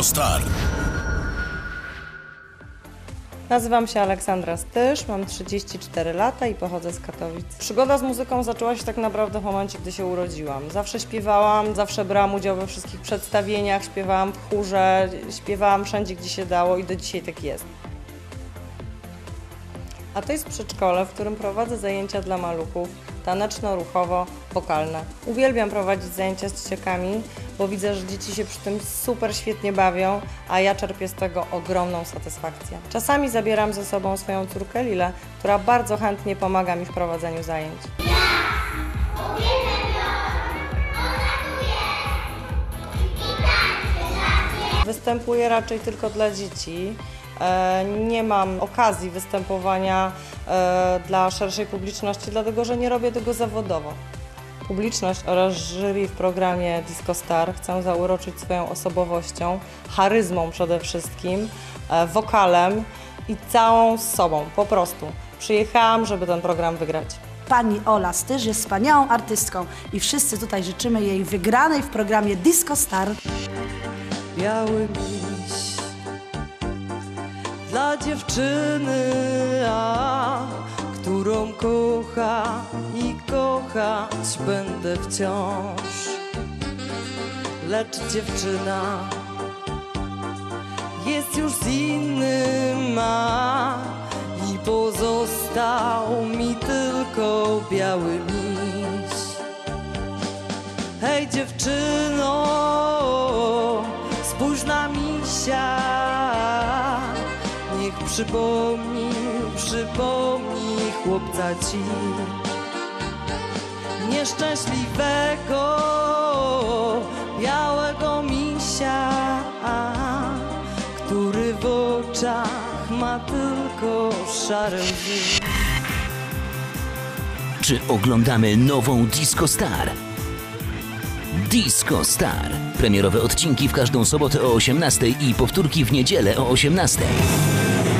Star. Nazywam się Aleksandra Stysz, mam 34 lata i pochodzę z Katowic. Przygoda z muzyką zaczęła się tak naprawdę w momencie, gdy się urodziłam. Zawsze śpiewałam, zawsze brałam udział we wszystkich przedstawieniach, śpiewałam w chórze, śpiewałam wszędzie, gdzie się dało i do dzisiaj tak jest. A to jest przedszkole, w którym prowadzę zajęcia dla maluchów, taneczno-ruchowo-wokalne. Uwielbiam prowadzić zajęcia z dzieciakami, bo widzę, że dzieci się przy tym super świetnie bawią, a ja czerpię z tego ogromną satysfakcję. Czasami zabieram ze sobą swoją córkę Lilę, która bardzo chętnie pomaga mi w prowadzeniu zajęć. Występuję raczej tylko dla dzieci. Nie mam okazji występowania dla szerszej publiczności, dlatego że nie robię tego zawodowo. Publiczność oraz jury w programie Disco Star chcę zauroczyć swoją osobowością, charyzmą przede wszystkim, wokalem i całą sobą, po prostu. Przyjechałam, żeby ten program wygrać. Pani Ola Stysz jest wspaniałą artystką i wszyscy tutaj życzymy jej wygranej w programie Disco Star. Biały miś dla dziewczyny, którą kocha i kochać będę wciąż. Lecz dziewczyna jest już z innym, i pozostał mi tylko biały miś. Hej dziewczyno, spójrz na misia, niech przypomni chłopca ci nieszczęśliwego białego misia, który w oczach ma tylko szare łzy. Czy oglądamy nową Disco Star? Disco Star. Premierowe odcinki w każdą sobotę o 18:00 i powtórki w niedzielę o 18:00.